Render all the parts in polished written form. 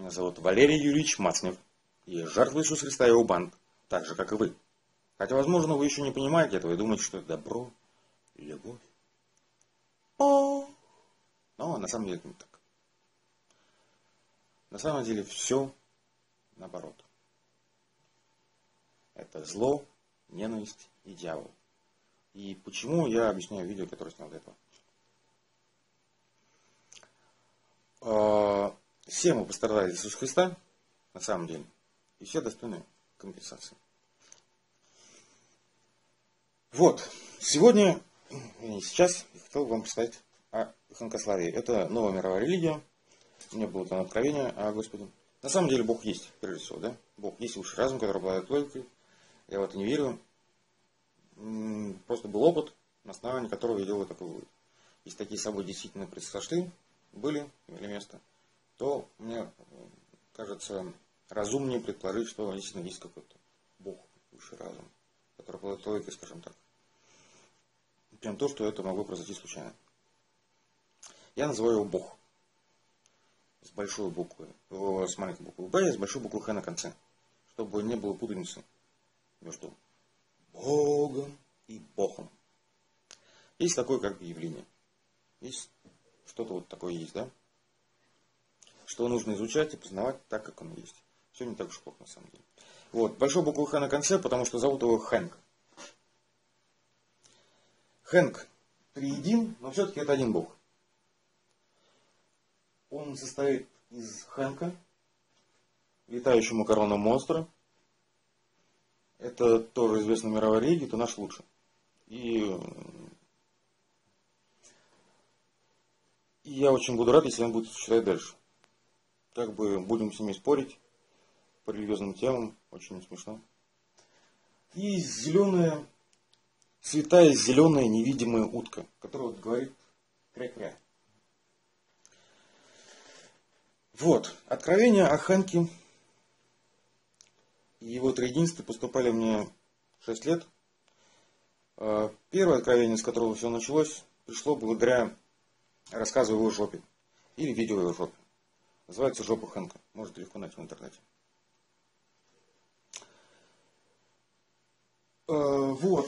Меня зовут Валерий Юрьевич Мацнев. И я жертва Иисуса Христа и его банд, так же, как и вы. Хотя, возможно, вы еще не понимаете этого и думаете, что это добро и любовь. Но на самом деле это не так. На самом деле все наоборот. Это зло, ненависть и дьявол. И почему, я объясняю в видео, которое снял до этого. Все мы пострадали от Иисуса Христа, на самом деле, и все достойны компенсации. Вот, сегодня и сейчас я хотел вам представить о ханкославии. Это новая мировая религия. У меня было там откровение о Господе. На самом деле Бог есть, прежде всего, да? Бог есть высший разум, который обладает логикой. Я в это не верю. Просто был опыт, на основании которого я делаю такой вывод. Если такие события действительно произошли, были, имели место, то мне кажется разумнее предположить, что действительно есть какой-то Бог, высший разум, который обладает логикой, скажем так. Прям то, что это могло произойти случайно. Я называю его Бог. С большой буквы, с маленькой буквы Б и с большой буквы Х на конце. Чтобы не было путаницы между Богом и Богом. Есть такое как бы явление. Есть что-то вот такое есть, да? Что нужно изучать и познавать так, как оно есть. Все не так уж плохо на самом деле. Вот, большой буквы Х на конце, потому что зовут его Хэнк. Хэнк триедин, но все-таки это один Бог. Он состоит из Хэнка, летающего макаронного монстра. Это тоже известная мировая религия, это наш лучший. И я очень буду рад, если он будет читать дальше. Как бы будем с ними спорить по религиозным темам, очень смешно. И зеленая, святая зеленая невидимая утка, которая вот говорит кря-кря. Вот, откровения о Хэнке и его триединстве поступали мне 6 лет. Первое откровение, с которого все началось, пришло благодаря рассказу о его жопе. Или видео о его жопе. Называется «Жопа Хэнка». Можете легко найти в интернете. Вот.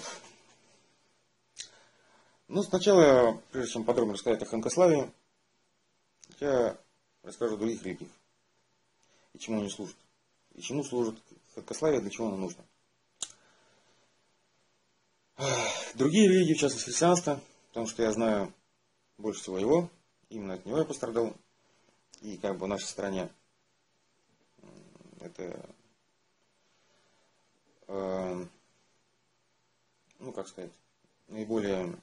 Но сначала, прежде чем подробно рассказать о ханкославии, я расскажу о других религиях. И чему они служат. И чему служит ханкославие, для чего оно нужно. Другие религии, в частности христианство, потому что я знаю больше всего его, именно от него я пострадал. И как бы в нашей стране это, ну как сказать, наиболее,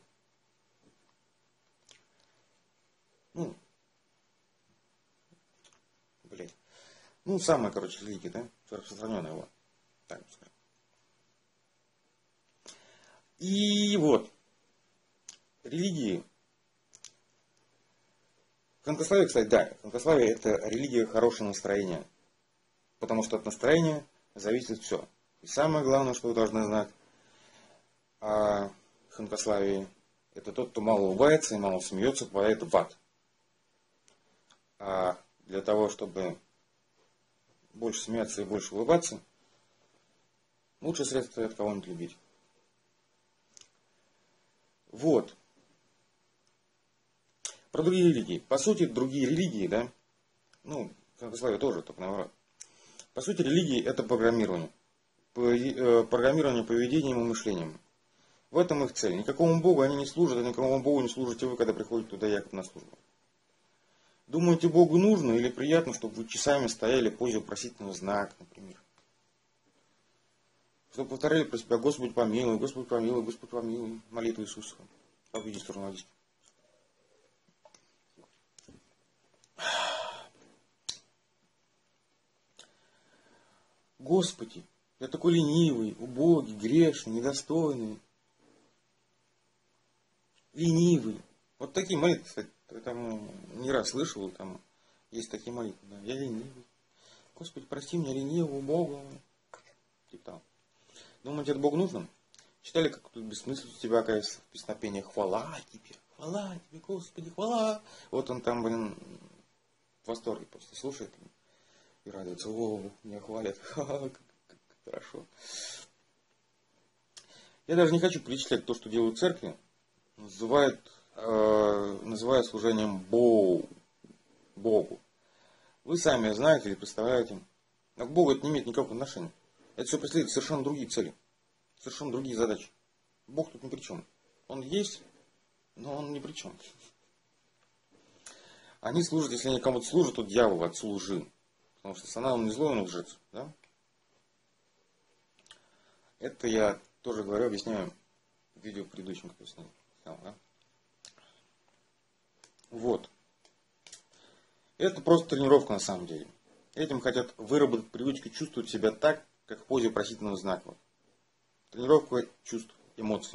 самая, короче, религия, да, распространенная его, так скажем. И вот, религии, ханкославие, кстати, да, ханкославие это религия хорошего настроения, потому что от настроения зависит все. И самое главное, что вы должны знать о ханкославии, это тот, кто мало улыбается и мало смеется, попадает в ад. А для того, чтобы больше смеяться и больше улыбаться, лучшее средство это кого-нибудь любить. Вот. Про другие религии. По сути, другие религии, да, ханкославие тоже, только наоборот. По сути, религии это программирование. Программирование поведением и мышлением. В этом их цель. Никакому Богу они не служат, а никакому Богу не служите вы, когда приходите туда якобы на службу. Думаете, Богу нужно или приятно, чтобы вы часами стояли в позе вопросительного знака, например? Чтобы повторяли про себя «Господь помилуй, Господь помилуй, Господь помилуй», молитву Иисуса. Обведи сторону водички. Господи, я такой ленивый, убогий, грешный, недостойный. Ленивый. Вот такие молитвы, кстати, я там не раз слышал, там есть такие молитвы. Да. Я ленивый. Господи, прости меня, ленивого, убогого. Типа там. Думаете, это Богу нужно? Читали, как тут бессмысленно у тебя оказывается в песнопении «Хвала тебе, Господи, хвала». Вот он там, в восторге просто слушает. и радуется: о, меня хвалят, как хорошо. Я даже не хочу перечислять то, что делают церкви, называя служением Богу. Вы сами знаете или представляете, но к Богу это не имеет никакого отношения. Это все преследует совершенно другие цели, совершенно другие задачи. Бог тут ни при чем. Он есть, но он ни при чем. Они служат, если они кому-то служат, то дьяволу отцу лжи. Потому что сатана, он не злой, он лжец. Да? Это я тоже говорю, объясняю в видео предыдущем, как я снял. Да? Вот. Это просто тренировка на самом деле. Этим хотят выработать привычку чувствовать себя так, как в позе вопросительного знака. Тренировка чувств, эмоций.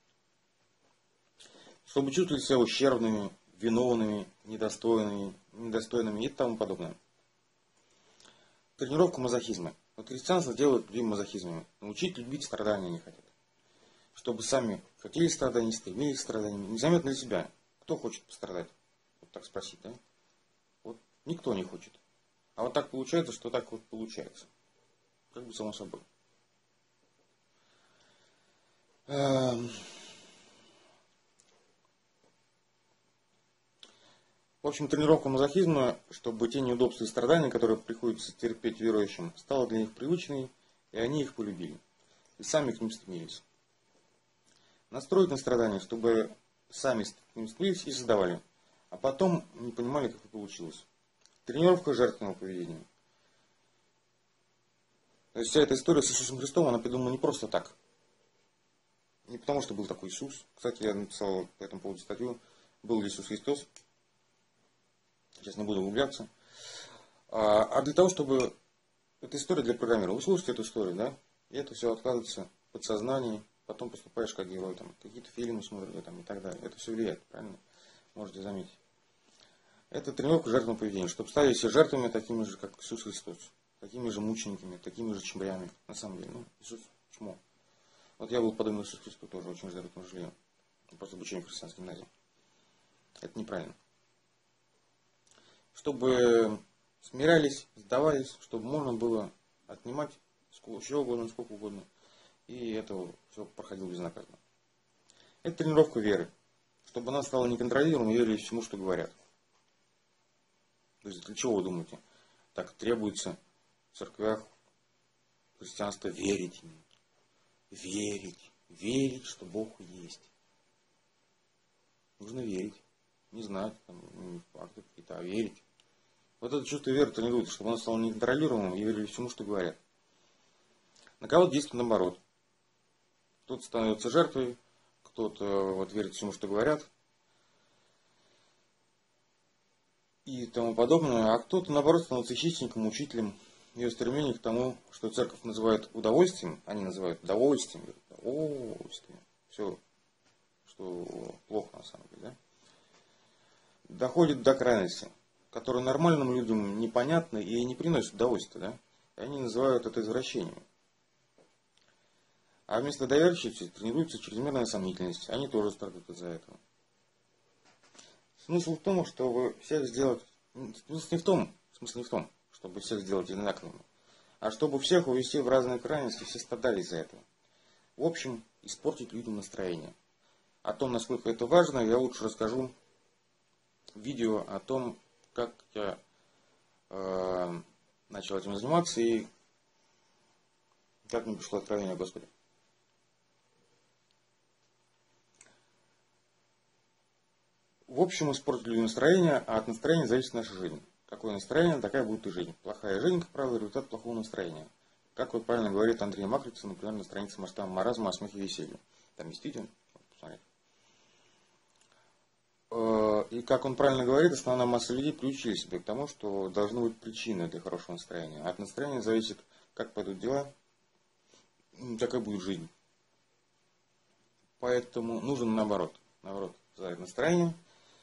Чтобы чувствовать себя ущербными, виновными, недостойными и тому подобное. Тренировка мазохизма. Вот христианство делает людей мазохизмами. Научить любить страдания не хотят. Чтобы сами хотели страданий, стремились к страданиям. Незаметно для себя. Кто хочет пострадать? Вот так спросить, да? Вот никто не хочет. А вот так получается, что так вот получается. Как бы само собой. В общем, тренировка мазохизма, чтобы те неудобства и страдания, которые приходится терпеть верующим, стала для них привычной, и они их полюбили. И сами к ним стремились. Настроить на страдания, чтобы сами к ним стремились и создавали. А потом не понимали, как это получилось. Тренировка жертвенного поведения. То есть вся эта история с Иисусом Христом, она придумана не просто так. Не потому, что был такой Иисус. Кстати, я написал по этому поводу статью. Был ли Иисус Христос? Сейчас не буду углубляться. А для того, чтобы... Это история для программера. Вы слушаете эту историю, да? И это все откладывается в подсознании. Потом поступаешь как герой. Там, какие-то фильмы смотрите там, и так далее. Это все влияет, правильно? Можете заметить. Это тренировка жертвенного поведения. Чтобы стали все жертвами такими же, как Иисус Христос. Такими же мучениками, такими же чембрями. На самом деле. Ну, Иисус чмо. Вот я был подобный Иисусу Христу тоже. Очень жертвенно об этом жалею. Просто обучение в христианской гимназии. Это неправильно. Чтобы смирялись, сдавались, чтобы можно было отнимать чего угодно, сколько угодно. И это все проходило безнаказанно. Это тренировка веры. Чтобы она стала неконтролируемой, верили всему, что говорят. То есть для чего вы думаете? Так требуется в церквях христианства верить. Верить, что Бог есть. Нужно верить. Не знать, там, факты какие-то, а верить. Вот это чувство веры тренируется, чтобы оно стало неконтролируемым и верили всему, что говорят. На кого-то действует наоборот. Кто-то становится жертвой, кто-то вот верит всему, что говорят. И тому подобное. А кто-то наоборот становится хищником, учителем. Ее стремление к тому, что церковь называет удовольствием, они называют удовольствием. Удовольствие. Все, что плохо на самом деле, да? Доходит до крайности, которые нормальным людям непонятны и не приносят удовольствия, да? И они называют это извращением. А вместо доверчивости тренируется чрезмерная сомнительность. Они тоже страдают из-за этого. Смысл в том, чтобы всех сделать... Смысл не в том, чтобы всех сделать одинаковыми, а чтобы всех увести в разные крайности, все страдали из-за этого. В общем, испортить людям настроение. О том, насколько это важно, я лучше расскажу в видео о том, как я начал этим заниматься и как мне пришло откровение о Господе. В общем, испортить людям настроение, а от настроения зависит наша жизнь. Какое настроение, такая будет и жизнь. Плохая жизнь, как правило, результат плохого настроения. Как вот правильно говорит Андрей Макрица, например, на странице масштаба маразма о смехе и веселье. Там есть видео, посмотрите. И как он правильно говорит, основная масса людей приучили себя к тому, что должны быть причины для хорошего настроения. От настроения зависит, как пойдут дела, такая будет жизнь. Поэтому нужен наоборот. Наоборот, задать настроение,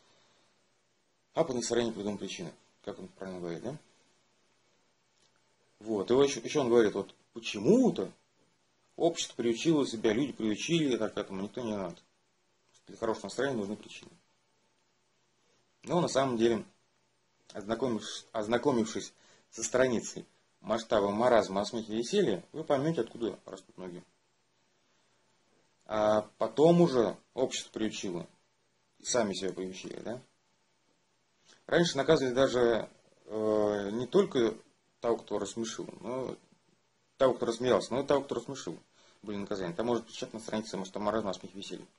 а по настроению придумать причины. Как он правильно говорит, да? Вот. И еще он говорит, вот почему-то общество приучило себя, люди приучили, так к этому никто не надо. Для хорошего настроения нужны причины. Но на самом деле, ознакомившись со страницы масштаба маразма, о смехе и веселье, вы поймете, откуда растут ноги. А потом уже общество приучило, и сами себя приучили, да? Раньше наказывали даже не только того, кто рассмешил, но того, кто рассмеялся, но и того, кто рассмешил. Были наказания. Там может печатать на странице масштаба маразма, о смехе и веселье.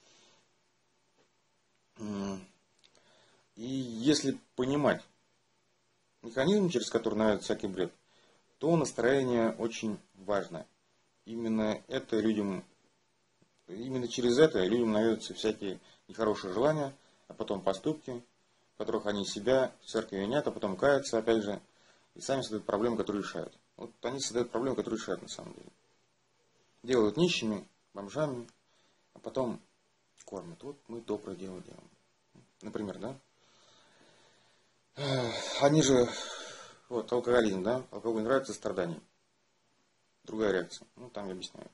И если понимать механизм, через который наводится всякий бред, то настроение очень важно. Именно через это людям наводятся всякие нехорошие желания, а потом поступки, в которых они себя в церкви винят, а потом каются, опять же, и сами создают проблемы, которые решают. Вот они создают проблемы, которые решают на самом деле. Делают нищими, бомжами, а потом кормят. Вот мы доброе дело делаем. Например, да? Они же, вот алкоголизм, да? Алкоголь нравится страдание. Другая реакция. Ну, там я объясняю.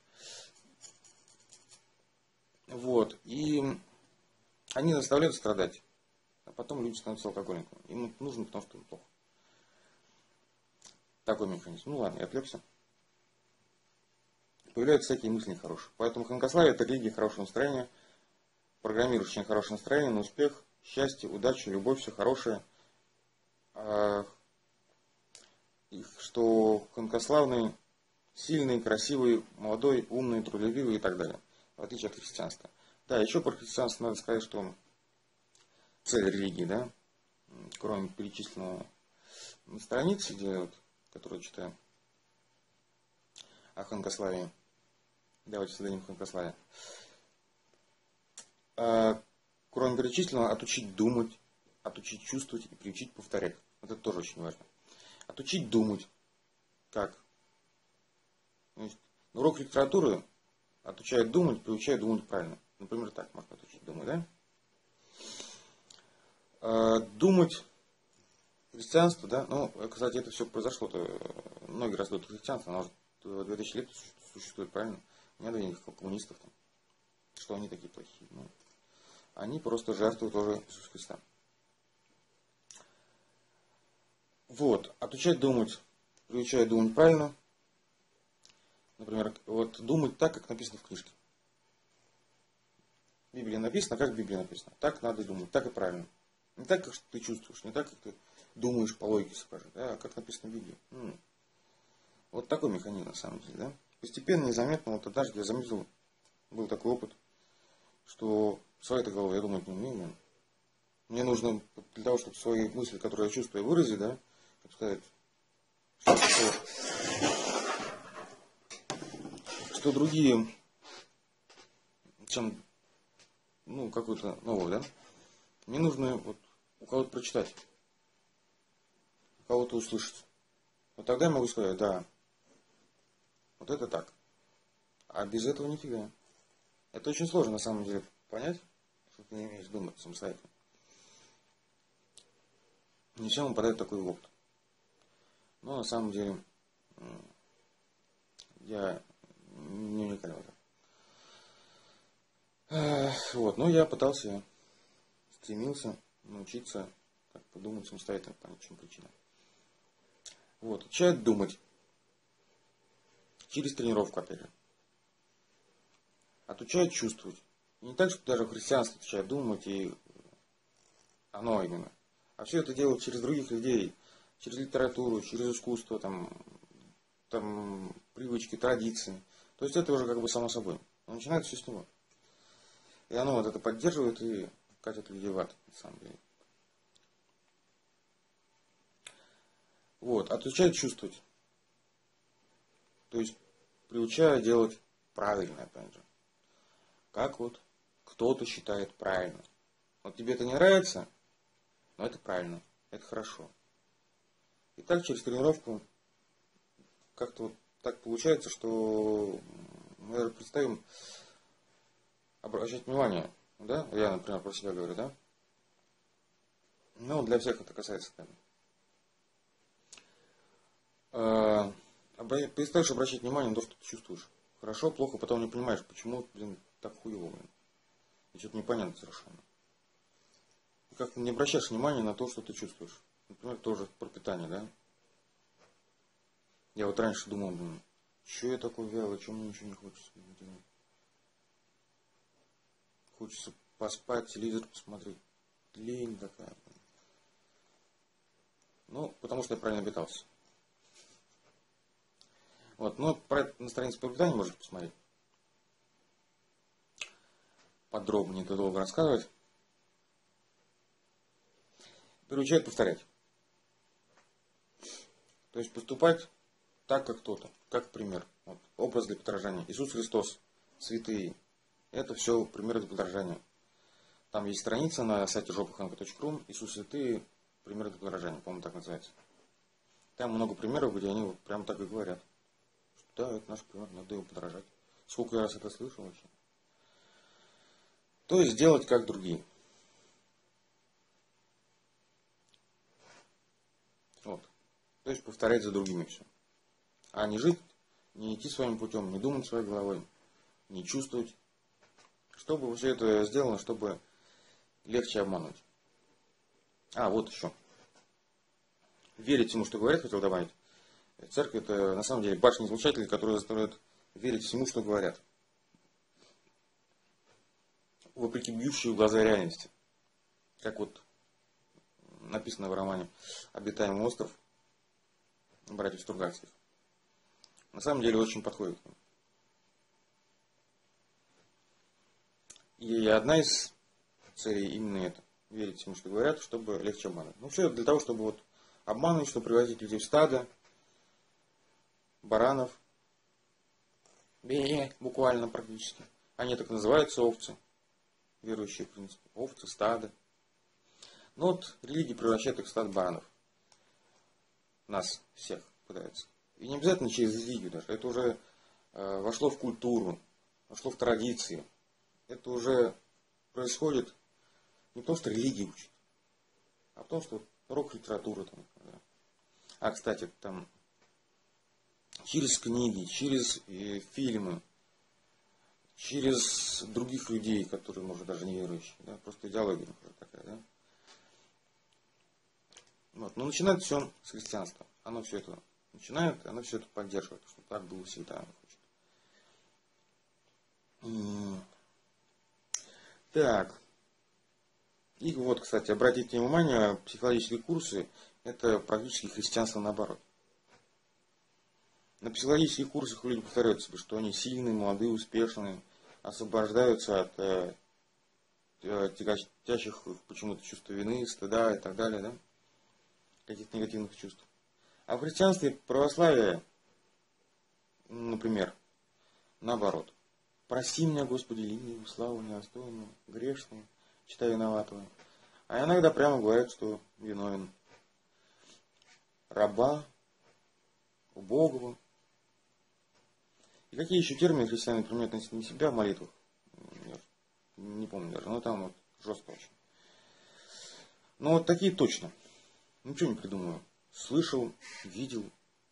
Вот. И они заставляют страдать. А потом люди становятся алкоголиками. Им это нужно, потому что им плохо. Такой механизм. Ну ладно, я отвлекся. Появляются всякие мысли нехорошие. Поэтому ханкославие — это религия хорошего настроения, программирующая хорошее настроение на успех, счастье, удачу, любовь, все хорошее. Что ханкославный сильный, красивый, молодой, умный, трудолюбивый и так далее. В отличие от христианства. Да, еще про христианство надо сказать, что цель религии, да, кроме перечисленного на странице, где вот, которую читаю, о ханкославии. Давайте создадим ханкославие. Кроме перечисленного, отучить думать, отучить чувствовать и приучить повторять. Вот это тоже очень важно. Отучить думать. Как? Урок литературы отучает думать, приучает думать правильно. Например, так можно отучить думать, да? Думать христианство, да? Ну, кстати, это все произошло-то. Многие раздают христианство, оно уже 2000 лет существует, правильно? Не надо никаких коммунистов там. Что они такие плохие? Ну, они просто жертвуют тоже Иисуса Христа. Вот. Отучать думать, приучать думать правильно. Например, вот думать так, как написано в книжке. В Библии написано, как в Библии написано. Так надо думать, так и правильно. Не так, как ты чувствуешь, не так, как ты думаешь по логике соображать, а как написано в Библии. Вот такой механизм на самом деле, да. Постепенно, незаметно, вот однажды я заметил, был такой опыт, что в своей головой я думать не умею. Мне нужно для того, чтобы свои мысли, которые я чувствую, выразить, да, как сказать, что другие, чем, какой-то новый, да, мне нужно вот у кого-то прочитать, у кого-то услышать. Вот тогда я могу сказать, да, вот это так. А без этого нифига. Это очень сложно на самом деле понять, что ты не умеешь думать самостоятельно. Не всем выпадает такой опыт. Но на самом деле я не уникален. Вот, но я пытался, стремился научиться как подумать самостоятельно, понять, в чем причина. Вот, учат думать. Через тренировку, опять же. Отучают чувствовать. Не так, что даже в христианстве отучают думать, и оно именно. А все это делают через других людей, через литературу, через искусство, там привычки, традиции. То есть это уже как бы само собой. Но начинается все с него. И оно вот это поддерживает и катит людей в ад, на самом деле. Вот, отучают чувствовать. То есть приучая делать правильно, опять же. Как вот кто-то считает правильно. Вот тебе это не нравится, но это правильно, это хорошо. И так через тренировку как-то вот так получается, что мы даже представим обращать внимание, да? Я, например, про себя говорю, да? Ну, для всех это касается, да. Перестаешь обращать внимание на то, что ты чувствуешь. Хорошо, плохо, потом не понимаешь, почему, так хуево, И что-то непонятно совершенно. И как-то не обращаешь внимания на то, что ты чувствуешь. Например, тоже про питание, да? Я вот раньше думал, блин, что я такой вялый, что мне ничего не хочется делать. Хочется поспать, телевизор посмотреть. Лень такая. Ну, потому что я правильно питался. Вот, но про это на странице по питанию можете посмотреть. Подробнее это долго рассказывать. Приучает повторять. То есть поступать так, как кто-то. Как пример. Вот, образ для подражания. Иисус Христос, святые. Это все примеры для подражания. Там есть страница на сайте жопаханка.ру. Иисус святые, примеры для подражания. По-моему, так называется. Там много примеров, где они вот прям так и говорят. Что, да, это наш пример, надо его подражать. Сколько я раз это слышал вообще. То есть делать как другие. Вот. То есть повторять за другими все. А не жить, не идти своим путем, не думать своей головой, не чувствовать. Чтобы все это сделано, чтобы легче обмануть. А, вот еще. Верить всему, что говорят, хотел добавить. Церковь это на самом деле башни-излучатели, которые заставляют верить всему, что говорят. Вопреки бьющей в глаза реальности. Как вот написано в романе «Обитаемый остров» братьев Стругацких. На самом деле очень подходит. И одна из целей именно это. Верить всему, что говорят, чтобы легче обманывать. Ну все для того, чтобы вот обманывать, чтобы превратить людей в стадо, баранов. Буквально практически. Они так называются овцы. Верующие, в принципе. Овцы, стадо. Но вот религия превращает их в стадо баранов. Нас всех пытается. И не обязательно через религию даже. Это уже вошло в культуру, вошло в традиции. Это уже происходит не потому, что религия учит, а потому, что рок-литература там. Да. А, кстати, там через книги, через фильмы, через других людей, которые, может, даже не верующие. Да, просто идеология такая, да. Вот. Но начинает все с христианства. Оно все это начинает, оно все это поддерживает, что так было всегда. Оно хочет. Так. И вот, кстати, обратите внимание, психологические курсы это практически христианство наоборот. На психологических курсах люди повторяют себе, что они сильные, молодые, успешные, освобождаются от тяготящих почему-то чувства вины, стыда и так далее, да? Каких-то негативных чувств. А в христианстве православие, например, наоборот. Прости меня, Господи, ленивого, славу недостойного, грешного, считай виноватого. А иногда прямо говорят, что виновен. Раба, убогого. И какие еще термины христиане применяют на себя в молитвах? Я не помню даже, но там вот жестко очень. Но вот такие точно. Ничего не придумываю. Слышал, видел.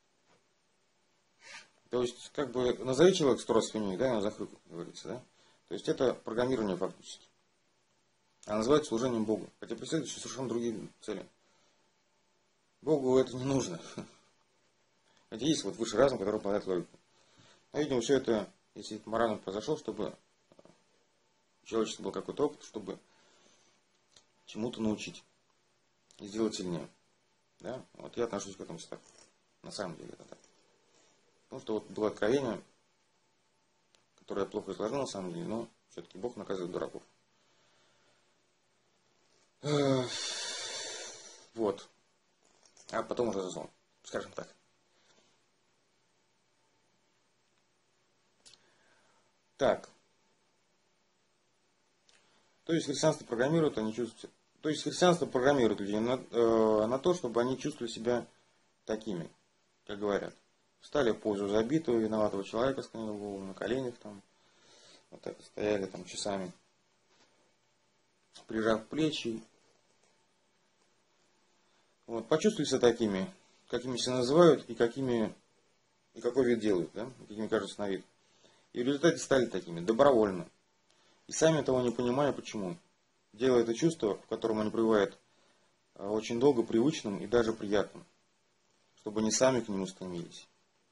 То есть, как бы, назови человек 100 раз свиньей, да, и он захрюкает, как говорится, да. То есть, это программирование фактически. А называется служением Богу. Хотя преследует совершенно другие цели. Богу это не нужно. Хотя есть вот высший разум, который обладает логикой. Но, видимо, все это, если это маразм произошел, чтобы человечество был какой-то опыт, чтобы чему-то научить и сделать сильнее. Да? Вот я отношусь к этому так. На самом деле это так. Потому что вот было откровение, которое я плохо изложил на самом деле, но все-таки Бог наказывает дураков. Вот. А потом уже заснул. Скажем так. Так. То есть христианство программирует, они чувствуют. То есть христианство программирует людей на то, чтобы они чувствовали себя такими, как говорят. Встали в позу забитого, виноватого человека, склонил голову на коленях, там, вот так стояли там часами, прижав плечи. Вот, почувствовали себя такими, какими себя называют и какой вид делают, да, какими кажутся на вид. И в результате стали такими, добровольно. И сами того не понимая, почему. Делая это чувство, в котором они пребывают очень долго, привычным и даже приятным. Чтобы они сами к нему стремились.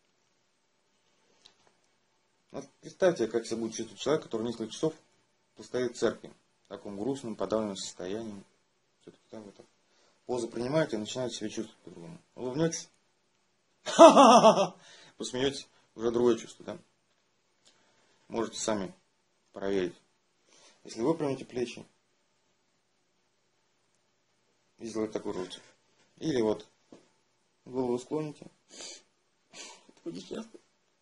Вот представьте, как себя будет чувствовать человек, который несколько часов постоит в церкви, в таком грустном, подавленном состоянии. Все-таки так вот так. Позу принимаете и начинаете себя чувствовать по-другому. Улыбнетесь. Посмеетесь. Уже другое чувство, да? Можете сами проверить. Если вы выпрямите плечи и сделаете такую руку. Или вот голову склоните. Такой несчастный.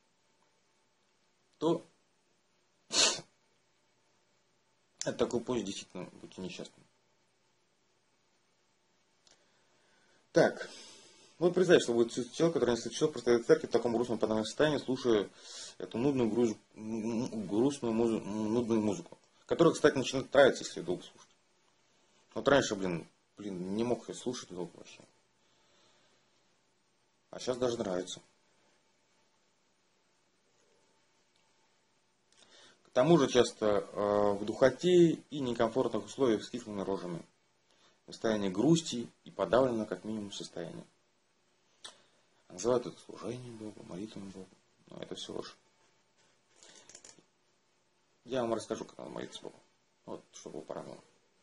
То от такой позы действительно будьте несчастны. Так. Вот представьте, что будет человек, который несколько часов простоит в церкви в таком грустном подобном состоянии, слушая эту нудную музыку. Которая, кстати, начинает нравиться, если долго слушать. Вот раньше, не мог я слушать долго вообще. А сейчас даже нравится. К тому же часто в духоте и некомфортных условиях с кислыми рожами. В состоянии грусти и подавленного как минимум состояния. Называют это служением Богу, молитвой Богу. Но это все ложь. Я вам расскажу, как надо молиться Богу. Вот, чтобы вы порадовало.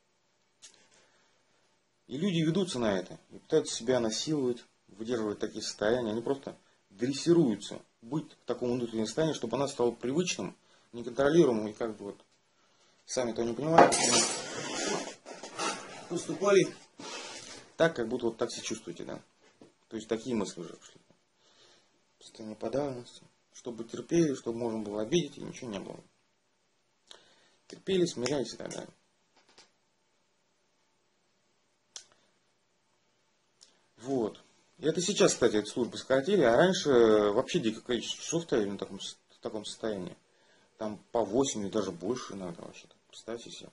И люди ведутся на это. И пытаются себя насиловать, выдерживать такие состояния. Они просто дрессируются быть в таком внутреннем состоянии, чтобы она стала привычным, неконтролируемым. И как бы вот, сами того не понимают, поступали так, как будто вот так себя чувствуете, да. То есть такие мысли уже пошли. Состояние подавленности. Чтобы терпели, чтобы можно было обидеть, и ничего не было. Терпели, смирялись и так далее. Вот. И это сейчас, кстати, эти службы сократили, а раньше вообще дикое количество часов стояли в таком состоянии. Там по 8 или даже больше надо вообще. Представьте себе.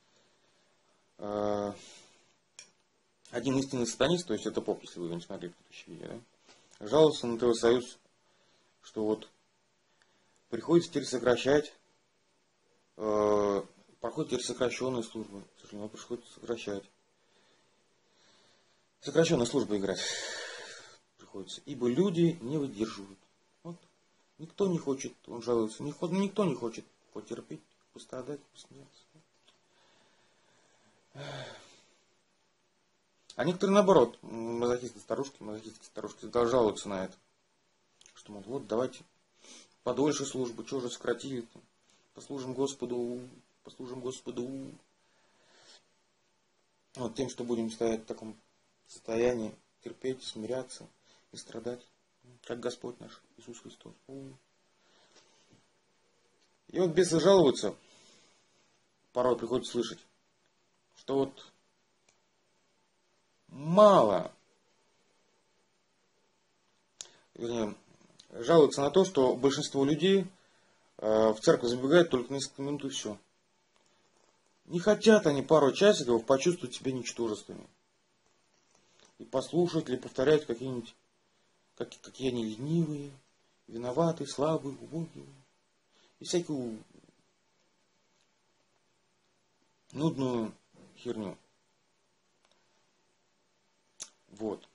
Один истинный сатанист, то есть это поп, если вы его не смотрели предыдущее видео, да, жаловался на ТВ Союз, что вот приходится теперь сокращать, проходят теперь сокращенные службы, к сожалению, приходится сокращать. Сокращенные службы играть приходится, ибо люди не выдерживают. Вот. Никто не хочет, он жалуется, никто не хочет потерпеть, пострадать, посмеяться. А некоторые, наоборот, мазохистские старушки жалуются на это. Что, мол, вот давайте подольше службы, чего же сократили-то? Послужим Господу. Вот тем, что будем стоять в таком состоянии, терпеть, смиряться и страдать, как Господь наш Иисус Христос. И вот бесы жалуются, порой приходится слышать, что вот мало, вернее, жалуются на то, что большинство людей в церковь забегают только несколько минут и все. Не хотят они пару часиков почувствовать себя ничтожествами. И послушать или повторять какие-нибудь, какие они ленивые, виноватые, слабые, убогие. И всякую нудную херню. Вот.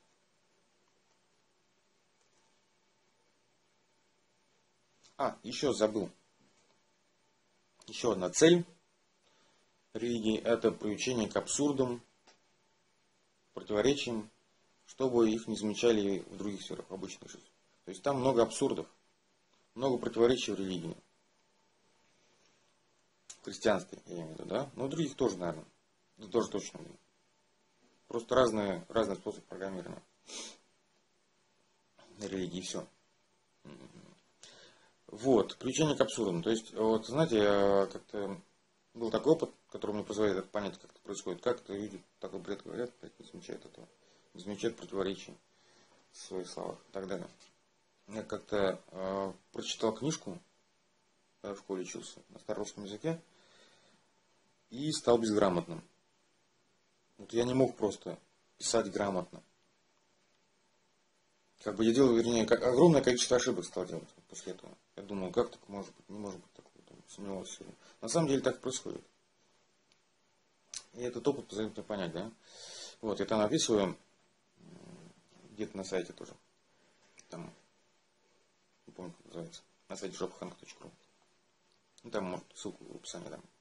Еще забыл. Еще одна цель религии — это приучение к абсурдам, противоречиям, чтобы их не замечали в других сферах обычной жизни. То есть там много абсурдов, много противоречий в религии. В христианстве, я имею в виду, да? Но в других тоже, наверное. Да тоже точно. Просто разный способ программирования религии, все. Вот, приучение к абсурдам. То есть, вот, знаете, как-то был такой опыт, который мне позволяет понять, как это происходит. Как-то люди такой бред говорят, не замечают этого, не замечают противоречий в своих словах и так далее. Я как-то прочитал книжку, когда в школе учился, на старорусском языке, и стал безграмотным. Вот я не мог просто писать грамотно. Как бы я делал, вернее, огромное количество ошибок стал делать после этого. Я думал, как так может быть, не может быть такого. Сомневался. На самом деле так происходит. И этот опыт позволяет мне понять, да. Вот, я там описываю, где-то на сайте тоже. Там, не помню, как называется. на сайте shophank.ru. Ну, там, может, ссылку в описании дам.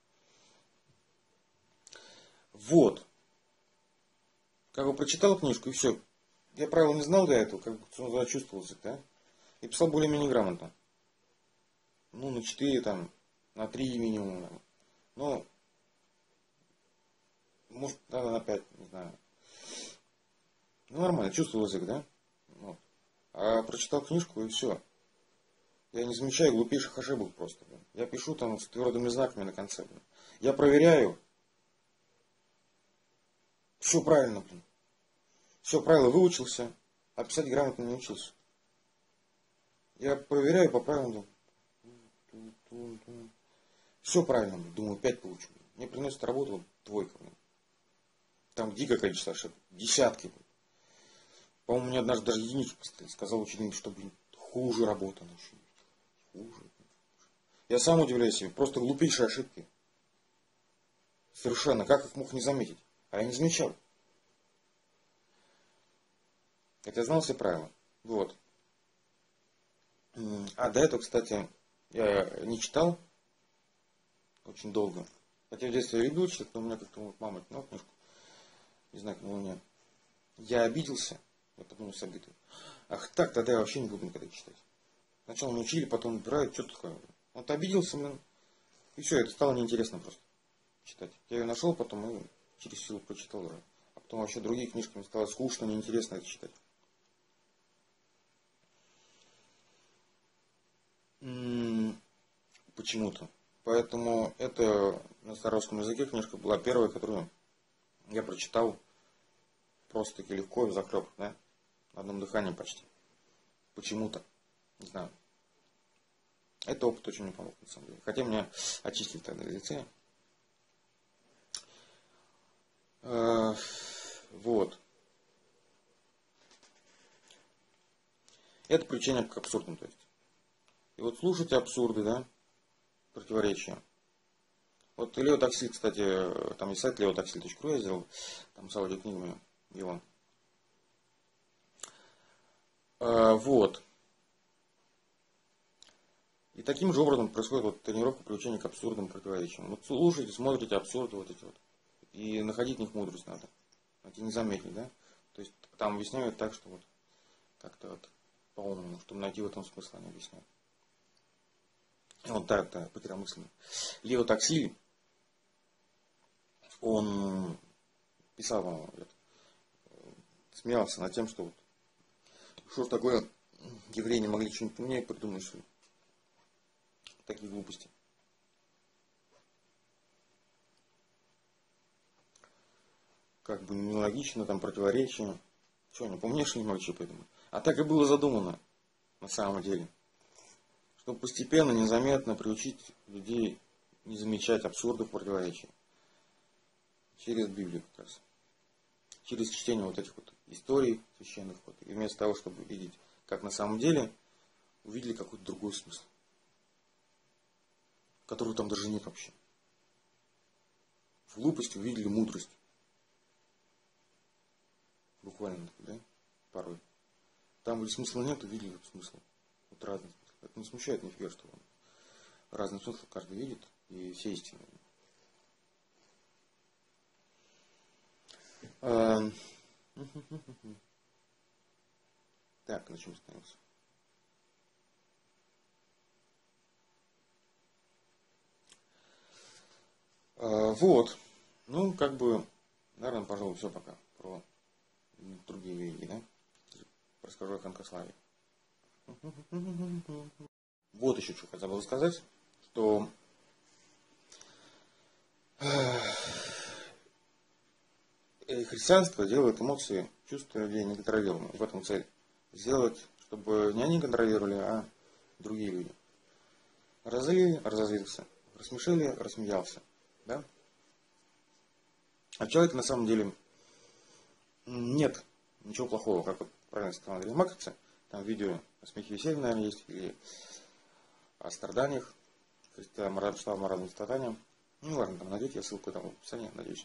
Вот. Как бы прочитал книжку, и все. Я правила не знал до этого, как бы чувствовался, да? И писал более-менее грамотно. Ну, на 4, там, на 3 минимум. Там. Ну, может, надо на 5, не знаю. Ну, нормально, чувствовал язык, да? Вот. А прочитал книжку, и все. Я не замечаю глупейших ошибок просто. Блин. Я пишу там с твердыми знаками на конце. Блин. Я проверяю. Все правильно, блин. Все правильно выучился, а писать грамотно не учился. Я проверяю по правилам. Все правильно, блин. Думаю, 5 получу. Мне приносит работу двойка. Блин. Там дикое количество ошибок. Десятки. Блин. По-моему, мне однажды даже единичку поставили. Сказал ученик, что, блин, хуже работа начнет. Хуже. Я сам удивляюсь себе. Просто глупейшие ошибки. Совершенно. Как их мог не заметить? А я не замечал. Хотя знал все правила. Вот. А до этого, кстати, я не читал очень долго. Хотя в детстве я любил читать, но у меня как-то мама отняла книжку. Не знаю, как у меня. Я обиделся. Я подумал с обидой. Ах так, тогда я вообще не буду никогда читать. Сначала научили, потом убирают. Что такое? Вот обиделся, блин. И все, это стало неинтересно просто читать. Я ее нашел потом и через силу прочитал уже. А потом вообще другие книжки мне стало скучно, неинтересно это читать. Почему-то. Поэтому это на старорусском языке книжка была первая, которую я прочитал просто-таки легко и захлеб, да? На одном дыхании почти. Почему-то. Не знаю. Это опыт очень мне помог, на самом деле. Хотя меня отчислили тогда из лицея. Вот. Это привлечение к абсурдам, то есть. И вот слушайте абсурды, да? Противоречия. Вот Лео Таксиль, кстати, там есть сайт leotaxil.ru, я сделал, там с аудиокнигами его. Вот. И таким же образом происходит вот тренировка привлечения к абсурдным противоречиям. Вот слушайте, смотрите абсурды вот эти вот. И находить в них мудрость надо. Это не заметить, да? То есть там объясняют так, что вот как-то вот по-умному, чтобы найти в этом смысл, они объясняют. Вот так, да, потерял мысль. Лео Таксиль, он писал, смеялся над тем, что вот, что ж такое, евреи не могли что-нибудь умнее придумать, что такие глупости. Как бы нелогично, там противоречия. Что, они поумнее, что не могли что придумать? А так и было задумано, на самом деле. Чтобы постепенно, незаметно приучить людей не замечать абсурдов противоречий. Через Библию как раз. Через чтение вот этих вот историй священных. Вот, и вместо того, чтобы видеть, как на самом деле, увидели какой-то другой смысл. Которого там даже нет вообще. В глупости увидели мудрость. Буквально, да? Порой. Там, где смысла нет, увидели вот смысл. Вот разный смысл. Это не смущает нифига, что он. Разный смысл каждый видит. И все истины. Так, на чем остановился? Вот. Ну, как бы, наверное, пожалуй, все пока про другие религии, да? Расскажу о Ханкославе. Вот еще что хотел бы сказать, что христианство делает эмоции, чувства людей неконтролируемыми. В этом цель. Сделать, чтобы не они контролировали, а другие люди. Разозлили, разозлился. Рассмешили, рассмеялся. Да? А в человеке на самом деле нет ничего плохого, как вот правильно сказал Андрей Макрица. Там видео о смехе и веселье, наверное, есть, или о страданиях, Мирослава Марадовича страдания. Ну ладно, там найдете, я ссылку там в описании, надеюсь.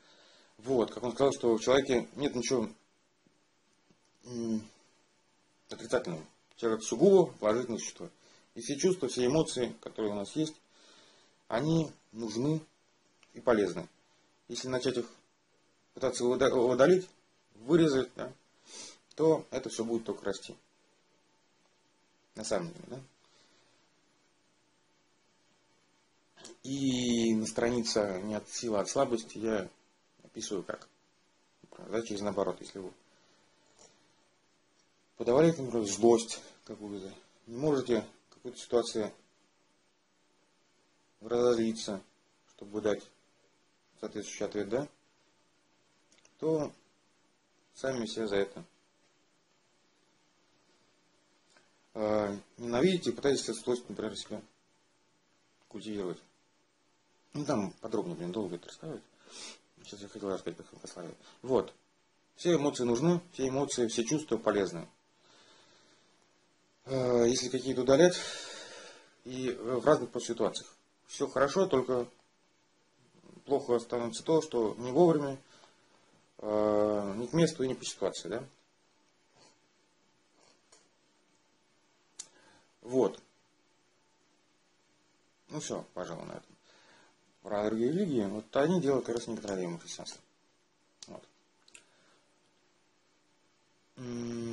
Вот, как он сказал, что в человеке нет ничего отрицательным. Человек сугубо положительное существо. И все чувства, все эмоции, которые у нас есть, они нужны и полезны. Если начать их пытаться удалить, вырезать, да, то это все будет только расти. На самом деле, да. И на странице «Не от силы, а от слабости» я описываю как. Да, через наоборот, если вы подавляете, например, злость какую-то, не можете в какой-то ситуации разозлиться, чтобы дать соответствующий ответ, да, то сами себя за это ненавидите и пытаетесь эту злость, например, себя культивировать. Ну, там подробнее, долго это рассказывать. Сейчас я хотел рассказать как православие. Вот. Все эмоции нужны, все эмоции, все чувства полезны. Если какие-то удалять, и в разных ситуациях. Все хорошо, только плохо становится то, что не вовремя, не к месту и не по ситуации, да? Вот. Ну все, пожалуй, на этом. Про другие религии, вот они делают как раз некоторое христианство. Вот.